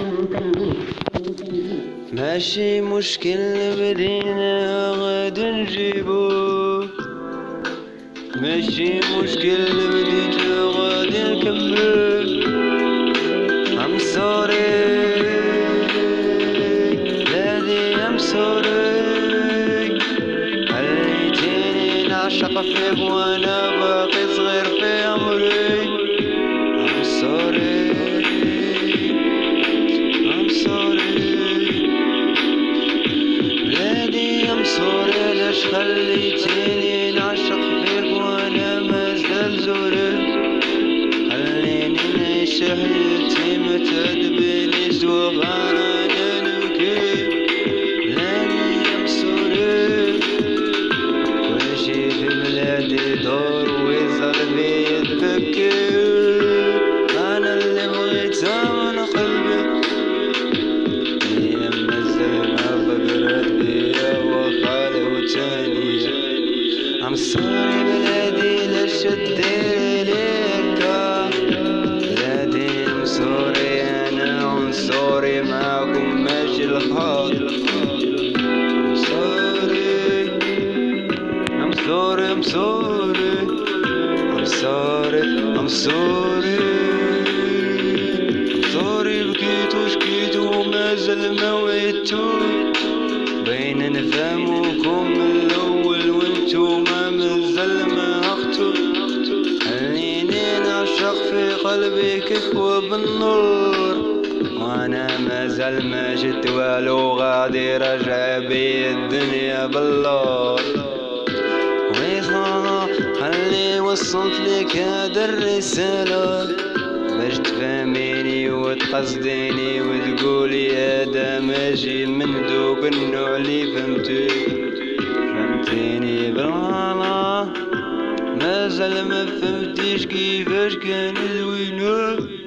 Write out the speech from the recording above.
ماشي مشكل بدينا غد نجيبو، ماشي مشكل بدينا غد نكمل. I'm sorry بلادي I'm sorry، خليتيني نعشق فيك وانا باقي صغير في عمري. I'm sorry I'm sorry بلادي I'm sorry، لاش خليتيني نعشق فيك وانا مازال زوري. خليني نعيش حياتي ما تدبنيش دوغانا نبكي. بلادي I'm sorry، كل شي في بلادي دور ويزال بيا تفكر. انا اللي بغيتها من قلبي هي مازال ما فكرت بيا وخالو تانية. I'm sorry بلادي لاش ديري ليكا. بلادي I'm sorry انا عنصري معاكم ماشي الخاطر. I'm sorry I'm sorry I'm sorry I'm sorry I'm sorry I'm sorry بكيت وشكيت ومازال ما وعدتو. بين نفهموكم من الاول وانتو ما مازال ما عقتو. خليني نعشق في قلبي كيكوى بالنور وانا مازال ما جيت والو، غادي راجع بي الدنيا باللور. ويخا خلي وصلت لك هاد الرسالة باش تفهميني وتقصديني وتقولي هذا ماشي من دوك النوع اللي فهمتيني بالغلط. مازال ما فهمتيش كيفاش كان زوينة.